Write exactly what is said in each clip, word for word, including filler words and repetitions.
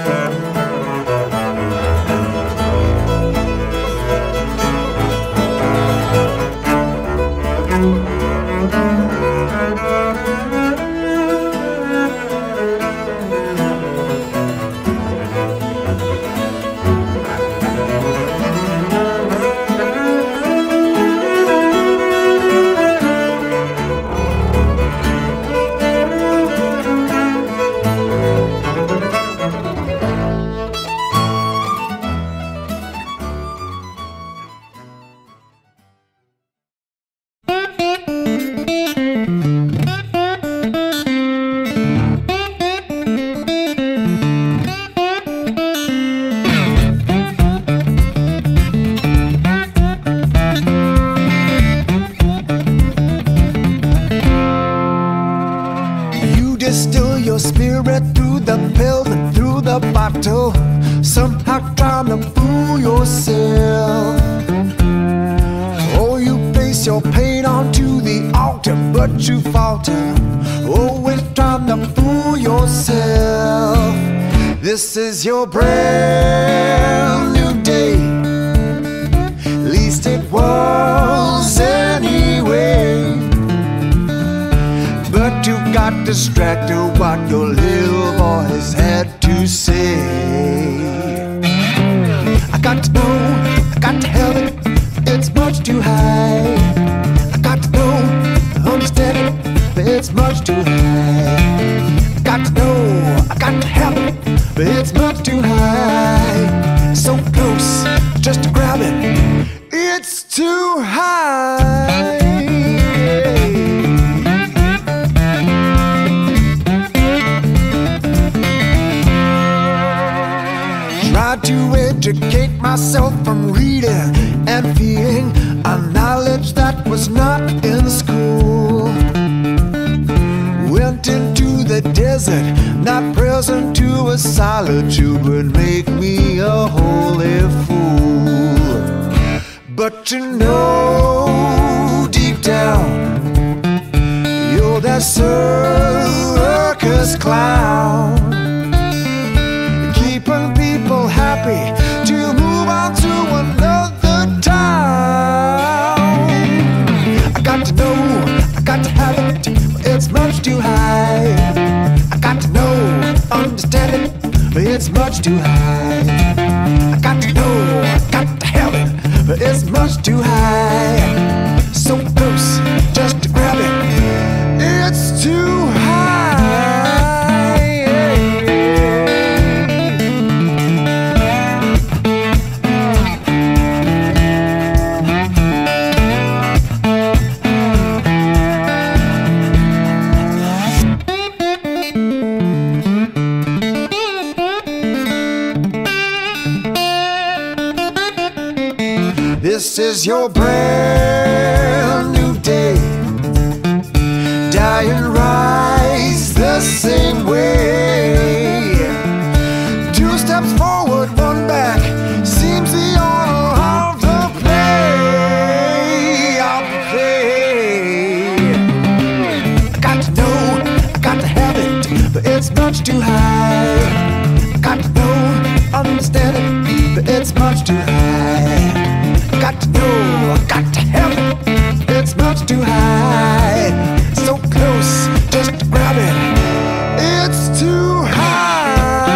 Distill your spirit through the pill and through the bottle, somehow trying to fool yourself. Oh, you place your pain onto the altar, but you falter, always trying to fool yourself. This is your brand new day, least it was anyway. But you got distracted what your little voice had to say. I got to know, I got to have it, it's much too high. I got to know, understand it, but it's much too high. I got to know, I got to have it, but it's much too high. So close, just to grab it, it's too high. Try to educate myself from reading and feeling a knowledge that was not in school. Went into the desert, not present to a solitude would make me a holy fool. But you know deep down, you're that circus clown, keeping people happy to move on to another town. I got to know, I got to have it, it's much too high. I got to know, understand it, but it's much too high. I got to know, I got to have it, but it's much too high. So close, just to grab it, it's too high. This is your brand new day, die and rise the same way. Two steps forward, one back, seems the order of the play, of the play. I got to know, I got to have it, but it's much too high. I got to know, understand it, but it's much too high. Got to know, I got to have it, it's much too high. So close, just to grab it, it's too high.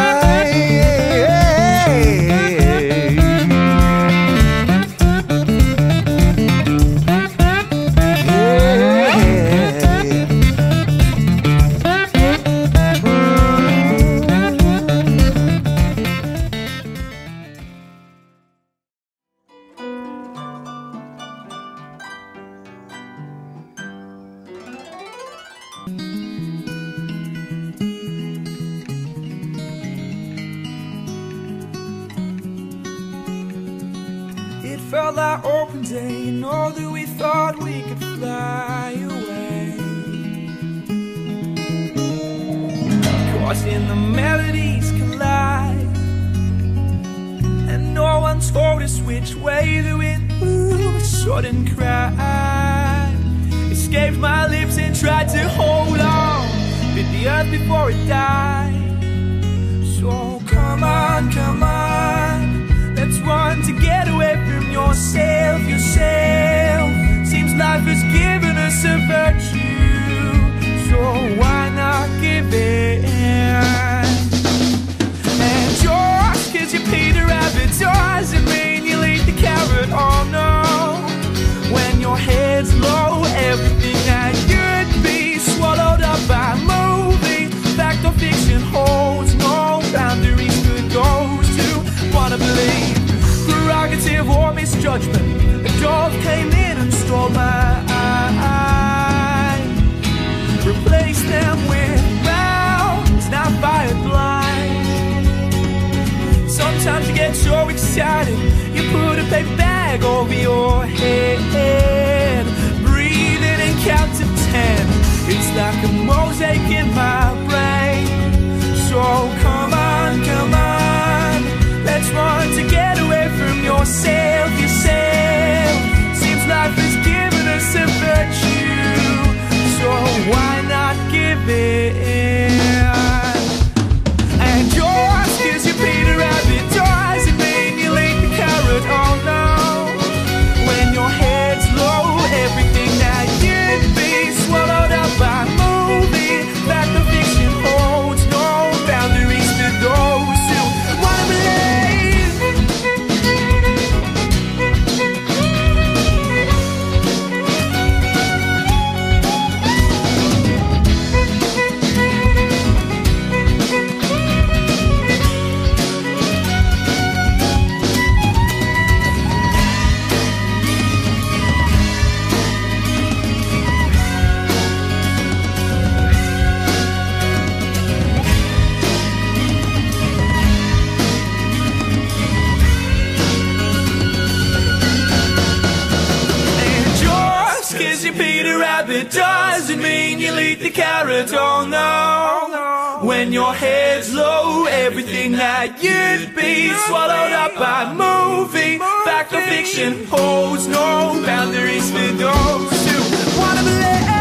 It felt like open day, you know that we thought we could fly away. Causing the melodies collide, and no one told us which way the wind blew. A sudden cry escaped my lips and tried to hold on, bit the earth before it died. So come on, come on, let's run to get away from yourself, yourself. Seems life has given us a virtue, so why not give in? And just cause you Peter Rabbit doesn't mean you'll eat the carrot, oh no. When your head's low, everything that you'd be swallowed up by movie. Fact or fiction holds no boundaries, good goes to wanna believe. Prerogative or misjudgment, a dove came in and stole my eye. Replace them with rounds, not fired blind. Sometimes you get so excited, you put a paper bag over your head. Breathe in and count to ten. It's like a mosaic in my brain. So come on, come on, let's run to get away from yourself, yourself. Seems life has given us a virtue, so why not give in? And yours gives you Peter Rabbit doesn't mean you'll eat the carrot, oh no. When your head's low, everything that you'd be swallowed up by movie. Fact or fiction holds no boundaries for those who wanna believe. Peter Rabbit doesn't mean you'll eat the carrot, oh no. When your head's low, everything that you'd be swallowed up by movie. Fact or fiction holds no boundaries for those who wanna believe.